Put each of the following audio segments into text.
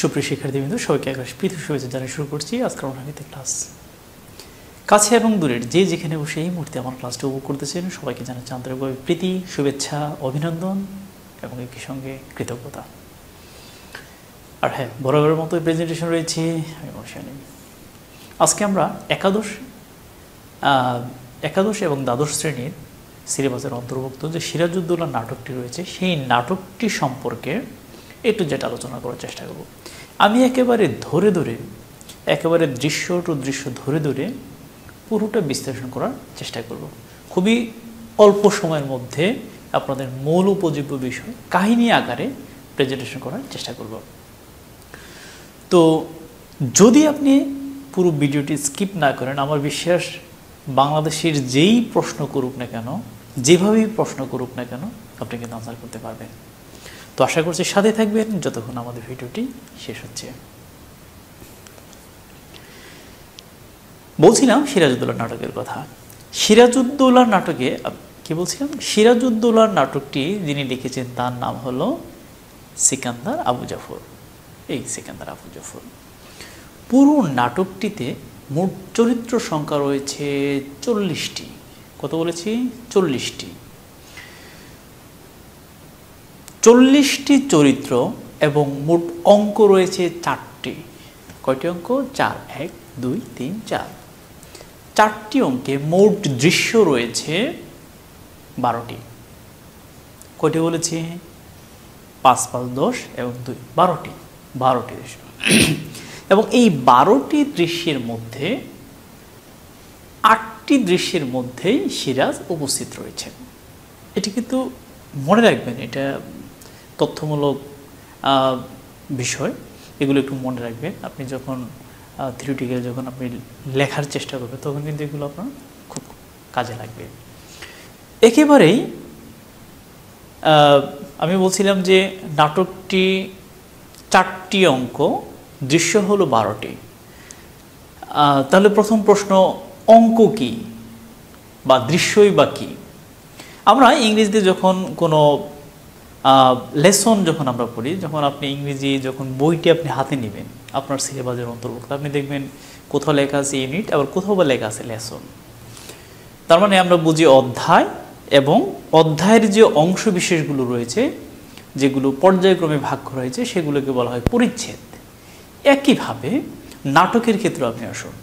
সুপ্রিয় শিক্ষার্থীবৃন্দ সবাইকে একবার প্রীতি শুভেচ্ছা জানিয়ে শুরু করছি আজকের অনামিতে ক্লাস। কাছে এবং দূরের যে যেখানে বসে এই মুহূর্তে আমার ক্লাসটি উপভোগ করতেছেন সবাইকে জানাচ্ছি আন্তরিকভাবে প্রীতি শুভেচ্ছা অভিনন্দন এবং একই সঙ্গে কৃতজ্ঞতা। আর হ্যাঁ, বরাবরের মতো প্রেজেন্টেশন রয়েছে আমি মুনশি আলিম। আজকে আমরা একাদশ এবং দ্বাদশ শ্রেণীর সিলেবাসের অন্তর্ভুক্ত যে সিরাজউদ্দৌলা নাটকটি রয়েছে সেই নাটকটি সম্পর্কে একটু যেটা আলোচনা করার চেষ্টা করব। আমি একেবারে একেবারে দৃশ্য টু দৃশ্য ধরে ধরে পুরোটা বিশ্লেষণ করার চেষ্টা করব। খুবই অল্প সময়ের মধ্যে আপনাদের মূল উপযোগ্য বিষয় কাহিনী আকারে প্রেজেন্টেশন করার চেষ্টা করব। তো যদি আপনি পুরো ভিডিওটি স্কিপ না করেন, আমার বিশ্বাস বাংলাদেশের যেই প্রশ্ন করুক না কেন, যেভাবেই প্রশ্ন করুক না কেন, আপনি কিন্তু আনসার করতে পারবেন। তো আশা করছি সাথে থাকবেন যতক্ষণ আমাদের ভিডিওটি শেষ হচ্ছে। বলছিলাম সিরাজউদ্দৌলা নাটকের কথা। সিরাজউদ্দৌলা নাটকে কি বলছিলাম, সিরাজউদ্দৌলার নাটকটি যিনি লিখেছেন তার নাম হলো সিকান্দার আবু জাফর। এই সিকান্দার আবু জাফর। পুরো নাটকটিতে মোট চরিত্র সংখ্যা রয়েছে 40টি। কত বলেছি? 40টি। 40টি চরিত্র এবং মোট অঙ্ক রয়েছে 4টি। কয়টি অঙ্ক? 4। 1 2 3 4। 4টি অঙ্কে মোট দৃশ্য রয়েছে 12টি। কয়টি বলেছি? 5 5 10 এবং 2 12টি। 12টি দৃশ্য। এবং এই 12টি দৃশ্যের মধ্যে 8টি দৃশ্যের মধ্যেই সিরাজ উপস্থিত রয়েছে। এটি কিন্তু মনে রাখবেন, এটা তথ্যমূলক বিষয়, এগুলো একটু মনে রাখবেন। আপনি যখন থিওরিটিক্যাল যখন আপনি লেখার চেষ্টা করবেন তখন কিন্তু এগুলো আপনার খুব কাজে লাগবে। একেবারেই আমি বলছিলাম যে নাটকটি 4টি অঙ্ক, দৃশ্য হলো 12টি। তাহলে প্রথম প্রশ্ন, অঙ্ক কি বা দৃশ্যই বা কি? আমরা ইংরেজিতে যখন কোনো লেসন যখন আমরা পড়ি, যখন আপনি ইংরেজি যখন বইটি আপনি হাতে নেবেন আপনার সিলেবাসের অন্তর্ভুক্ত, আপনি দেখবেন কোথাও লেখা আছে ইউনিট, আবার কোথাও বা লেখা আছে লেসন। তার মানে আমরা বুঝি অধ্যায়, এবং অধ্যায়ের যে অংশ বিশেষগুলো রয়েছে যেগুলো পর্যায়ক্রমে ভাগ করা হয়েছে সেগুলোকে বলা হয় পরিচ্ছেদ। একইভাবে নাটকের ক্ষেত্রে আপনি আসুন,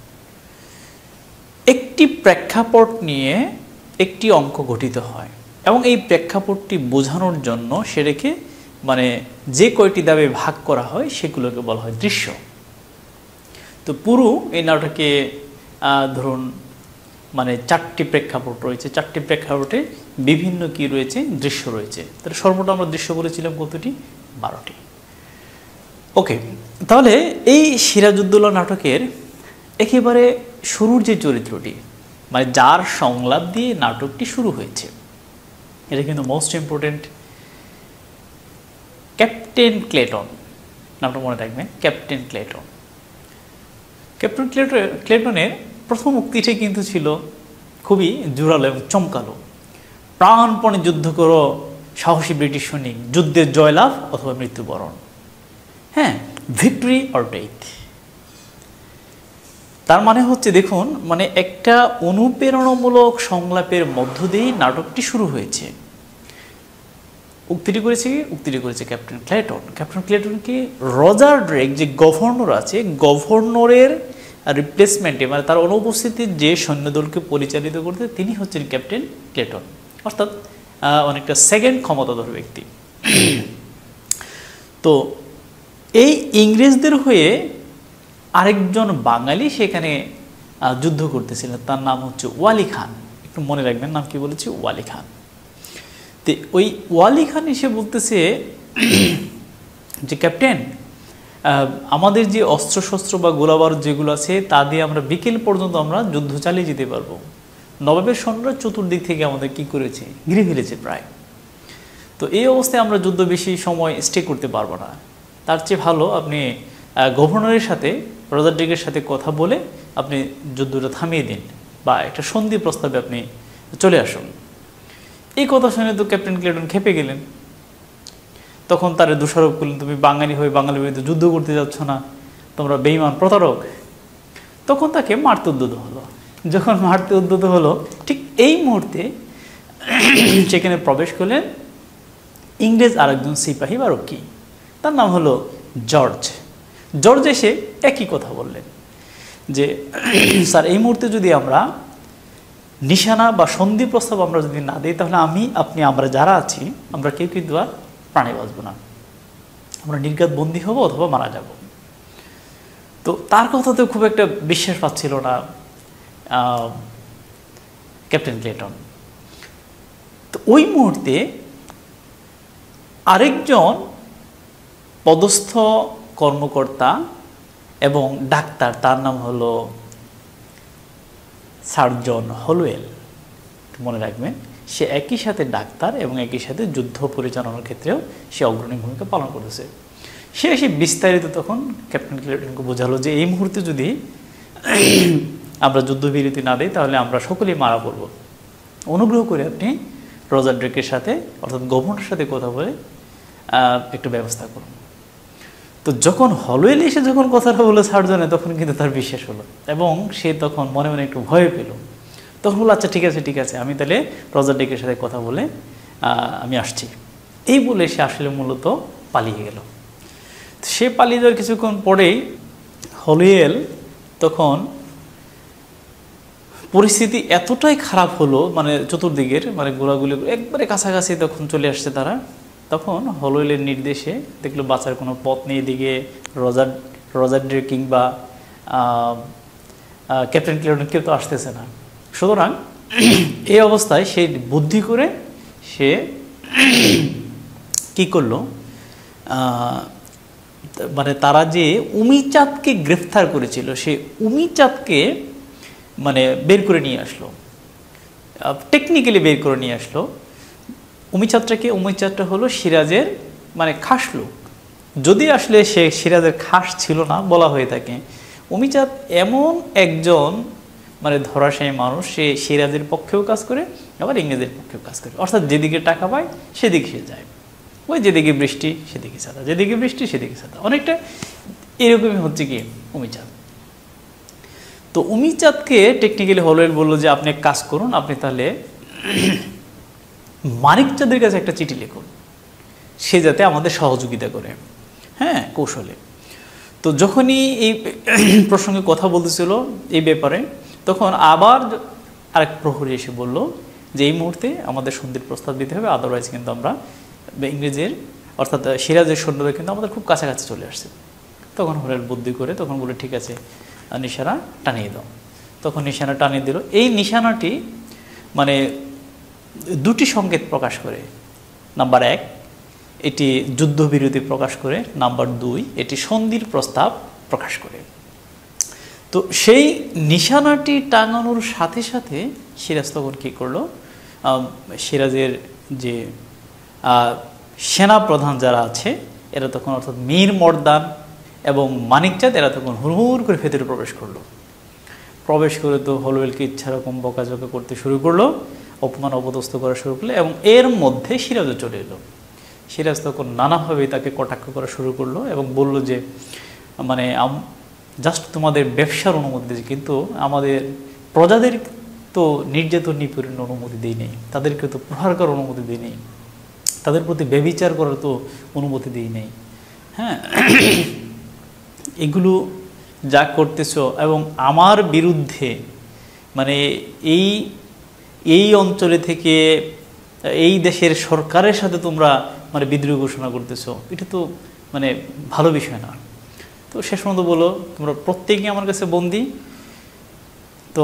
একটি প্রেক্ষাপট নিয়ে একটি অঙ্ক গঠিত হয় এবং এই প্রেক্ষাপটটি বোঝানোর জন্য সেটাকে মানে যে কয়টি ধাপে ভাগ করা হয় সেগুলোকে বলা হয় দৃশ্য। তো পুরো এই নাটকে ধরুন মানে 4টি প্রেক্ষাপট রয়েছে, 4টি প্রেক্ষাপটে বিভিন্ন কি রয়েছে, দৃশ্য রয়েছে। তাহলে সর্বমোট আমরা দৃশ্য বলেছিলাম কতটি? 12টি। ওকে, তাহলে এই সিরাজউদ্দৌলা নাটকের একেবারে শুরুর যে চরিত্রটি, মানে যার সংলাপ দিয়ে নাটকটি শুরু হয়েছে, এটা কিন্তু মোস্ট ইম্পর্টেন্ট। ক্যাপ্টেন ক্লেটন, নামটা মনে রাখবেন, ক্যাপ্টেন ক্লেটন। ক্যাপ্টেন ক্লেটনের প্রথম উক্তিটি কিন্তু ছিল খুবই জোরালো এবং চমকালো। প্রাণপণে যুদ্ধ করো সাহসী ব্রিটিশ সৈনিক, যুদ্ধের জয়লাভ অথবা মৃত্যুবরণ। হ্যাঁ, ভিক্টরি অর ডেথ। তার মানে হচ্ছে দেখুন, মানে একটা অনুপ্রেরণামূলক সংলাপের মধ্য দিয়েই নাটকটি শুরু হয়েছে। উক্তিটি করেছে ক্যাপ্টেন ক্লেটন। ক্যাপ্টেন ক্লেটনকে রজার ড্রেক যে গভর্নর আছে, গভর্নরের রিপ্লেসমেন্টে মানে তার অনুপস্থিতির যে সৈন্যদলকে পরিচালিত করতে তিনি হচ্ছেন ক্যাপ্টেন ক্লেটন, অর্থাৎ অনেকটা সেকেন্ড ক্ষমতাধর ব্যক্তি। তো এই ইংরেজদের হয়ে আরেকজন বাঙালি সেখানে যুদ্ধ করতেছিলেন, তার নাম হচ্ছে ওয়ালি খান। একটু মনে রাখবেন, নাম কি বলেছি? ওয়ালি খান। তো ওই ওয়ালি খান এসে বলতেছে যে ক্যাপ্টেন, আমাদের যে অস্ত্রশস্ত্র বা গোলাবারুদ যেগুলো আছে তা দিয়ে আমরা বিকেল পর্যন্ত আমরা যুদ্ধ চালিয়ে যেতে পারবো। নবাবের সৈন্যরা চতুর্দিক থেকে আমাদের কি করেছে? ঘিরে ফেলেছে প্রায়। তো এই অবস্থায় আমরা যুদ্ধ বেশি সময় স্টে করতে পারবো না। তার চেয়ে ভালো আপনি গভর্নরের সাথে, রজার ড্রেকের সাথে কথা বলে আপনি যুদ্ধটা থামিয়ে দিন বা একটা সন্ধি প্রস্তাবে আপনি চলে আসুন। এই কথা শুনে তো ক্যাপ্টেন ক্লেটন খেপে গেলেন। তখন তারে দোষারোপ করলেন, তুমি বাঙালি হয়ে বাঙালির বিরুদ্ধে যুদ্ধ করতে যাচ্ছ না, তোমরা বেঈমান প্রতারক। তখন তাকে মারতে উদ্যত হলো। যখন মারতে উদ্যত হলো, ঠিক এই মুহূর্তে সেখানে প্রবেশ করলেন ইংরেজ আরেকজন সিপাহী বা রক্ষী, তার নাম হলো জর্জ। জর্জ এসে একই কথা বললেন যে স্যার, এই মুহূর্তে যদি আমরা নিশানা বা সন্ধি প্রস্তাব আমরা যদি না দিই, তাহলে আমি, আপনি, আমরা যারা আছি, আমরা কেউ কিন্তু আর প্রাণে বাঁচব না, আমরা নির্ঘাত বন্দী হব অথবা মারা যাব। তো তার কথাতে খুব একটা বিশ্বাস পাচ্ছিল না ক্যাপ্টেন ক্লেটন। তো ওই মুহূর্তে আরেকজন পদস্থ কর্মকর্তা এবং ডাক্তার, তার নাম হলো সার্জন হলওয়েল, মনে রাখবেন, সে একই সাথে ডাক্তার এবং একই সাথে যুদ্ধ পরিচালনার ক্ষেত্রেও সে অগ্রণী ভূমিকা পালন করতেছে। সে এসে বিস্তারিত তখন ক্যাপ্টেন ক্লেটনকে বোঝালো যে এই মুহূর্তে যদি আমরা যুদ্ধবিরতি না দিই, তাহলে আমরা সকলেই মারা পড়ব। অনুগ্রহ করে আপনি রজার ড্রেকের সাথে, অর্থাৎ গভর্নরের সাথে কথা বলে একটু ব্যবস্থা করুন। তো যখন হলওয়েল এসে যখন কথাটা বলে সার্জনে, তখন কিন্তু তার বিশ্বাস হলো এবং সে তখন মনে মনে একটু ভয় পেল। তখন বললো, আচ্ছা ঠিক আছে ঠিক আছে, আমি তাহলে রজার ড্রেকের সাথে কথা বলে আমি আসছি। এই বলে সে আসলে মূলত পালিয়ে গেল। সে পালিয়ে যাওয়ার কিছুক্ষণ পরেই হলওয়েল তখন পরিস্থিতি এতটাই খারাপ হলো, মানে চতুর্দিকের, মানে গোলাগুলি একবারে কাছাকাছি তখন চলে আসছে তারা। তখন হলওয়েলের নির্দেশে দেখলো বাঁচার কোনো পথ নেই, এদিকে রজার ড্রেক কিংবা ক্যাপ্টেন ক্লেটন কেউ তো আসতেছে না। সুতরাং এই অবস্থায় সে বুদ্ধি করে সে কি করলো, মানে তারা যে উমিচাঁদকে গ্রেফতার করেছিল, সে উমিচাঁদকে মানে বের করে নিয়ে আসলো, টেকনিক্যালি বের করে নিয়ে আসলো। উমিচাঁদটা হলো সিরাজের মানে খাস লোক, যদি আসলে সে সিরাজের খাস ছিল না বলা হয়ে থাকে। উমিচাঁদ এমন একজন মানে ধরাশায়ী মানুষ, সে সিরাজের পক্ষেও কাজ করে আবার ইংরেজের পক্ষেও কাজ করে, অর্থাৎ যেদিকে টাকা পায় সেদিকে সে যায়, ওই যেদিকে বৃষ্টি সেদিকে ছাতা, যেদিকে বৃষ্টি সেদিকে ছাতা, অনেকটা এরকমই হচ্ছে কি উমিচাঁদ। তো উমিচাঁদকে টেকনিক্যালি হলওয়েল বললো যে আপনি এক কাজ করুন, আপনি তাহলে মানিকচাঁদের কাছে একটা চিঠি লিখুন, সে যাতে আমাদের সহযোগিতা করে, হ্যাঁ, কৌশলে। তো যখনই এই প্রসঙ্গে কথা বলতেছিল এই ব্যাপারে, তখন আবার আরেক প্রহরী এসে বলল যে এই মুহূর্তে আমাদের সন্ধির প্রস্তাব দিতে হবে, আদারওয়াইজ কিন্তু আমরা ইংরেজের অর্থাৎ সিরাজের সৈন্যরা কিন্তু আমাদের খুব কাছাকাছি চলে আসছে। তখন হলওয়েল বুদ্ধি করে তখন বলে ঠিক আছে, নিশানা টানিয়ে দাও। তখন নিশানা টানিয়ে দিল। এই নিশানাটি মানে দুটি সংকেত প্রকাশ করে। নাম্বার 1, এটি যুদ্ধবিরতি প্রকাশ করে। নাম্বার 2, এটি সন্ধির প্রস্তাব প্রকাশ করে। তো সেই নিশানাটি টাঙানোর সাথে সাথে সিরাজ তখন কী করলো, সিরাজের যে সেনাপ্রধান যারা আছে এরা তখন, অর্থাৎ মীর মর্দান এবং মানিকচাঁদ, এরা তখন হুড় করে ভেতরে প্রবেশ করলো। প্রবেশ করে তো হলওয়েলকে ইচ্ছারকম বকাঝকা করতে শুরু করলো, অপমান অপদস্থ করা শুরু করলো এবং এর মধ্যে সিরাজও চলে এলো। সিরাজ তখন নানাভাবে তাকে কটাক্ষ করা শুরু করলো এবং বলল যে মানে জাস্ট তোমাদের ব্যবসার অনুমতি দিয়েছে, কিন্তু আমাদের প্রজাদের তো নির্যাতন নিপীড়নের অনুমতি দিই নেই, তাদেরকে তো প্রহার করার অনুমতি দিই নেই, তাদের প্রতি ব্যভিচার করার তো অনুমতি দিই নেই। হ্যাঁ, এগুলো যা করতেছ এবং আমার বিরুদ্ধে মানে এই অঞ্চলে থেকে এই দেশের সরকারের সাথে তোমরা মানে বিদ্রোহ ঘোষণা করতেছো, এটা তো মানে ভালো বিষয় না। তো শেষ পর্যন্ত বলো তোমরা প্রত্যেকে আমার কাছে বন্দী। তো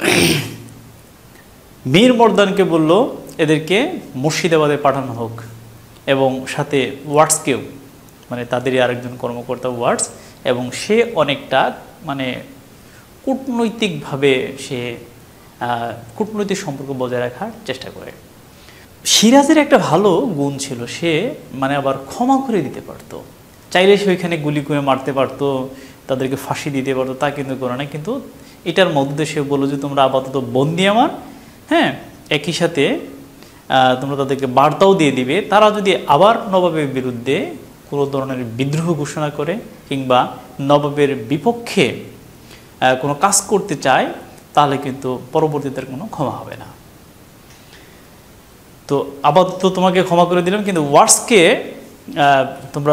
মীর মর্দানকে বলল এদেরকে মুর্শিদাবাদে পাঠানো হোক এবং সাথে ওয়ার্ডসকেও, মানে তাদেরই আরেকজন কর্মকর্তা ওয়ার্ডস, এবং সে অনেকটা মানে কূটনৈতিকভাবে সে কূটনৈতিক সম্পর্ক বজায় রাখার চেষ্টা করে। সিরাজের একটা ভালো গুণ ছিল, সে মানে আবার ক্ষমা করে দিতে পারতো, চাইলে সে ওইখানে গুলি করে মারতে পারতো, তাদেরকে ফাঁসি দিতে পারতো, তা কিন্তু করে না। কিন্তু এটার মধ্যে সে বললো যে তোমরা আপাতত বন্দি আমার, হ্যাঁ, একই সাথে তোমরা তাদেরকে বার্তাও দিয়ে দিবে, তারা যদি আবার নবাবের বিরুদ্ধে কোনো ধরনের বিদ্রোহ ঘোষণা করে কিংবা নবাবের বিপক্ষে কোনো কাজ করতে চায়, তাহলে কিন্তু পরবর্তীতে কোনো ক্ষমা হবে না। তো আপাতত তোমাকে ক্ষমা করে দিলাম, কিন্তু ওয়ার্ডসকে তোমরা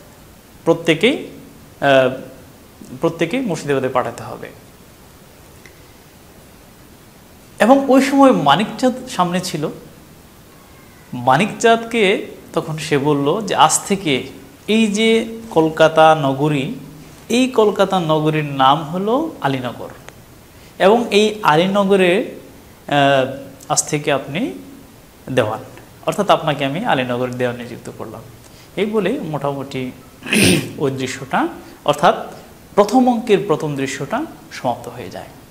প্রত্যেকেই মুর্শিদাবাদে পাঠাতে হবে। এবং ওই সময় মানিকচাঁদ সামনে ছিল। মানিকচাঁদকে তখন সে বলল যে আজ থেকে এই যে কলকাতা নগরী, এই কলকাতা নগরীর নাম হলো আলীনগর, এবং এই আলীনগরে আজ থেকে আপনি দেওয়ান, অর্থাৎ আপনাকে আমি আলীনগরের দেওয়ান নিযুক্ত করলাম। এই বলে মোটামুটি ওই দৃশ্যটা, অর্থাৎ প্রথম অঙ্কের প্রথম দৃশ্যটা সমাপ্ত হয়ে যায়।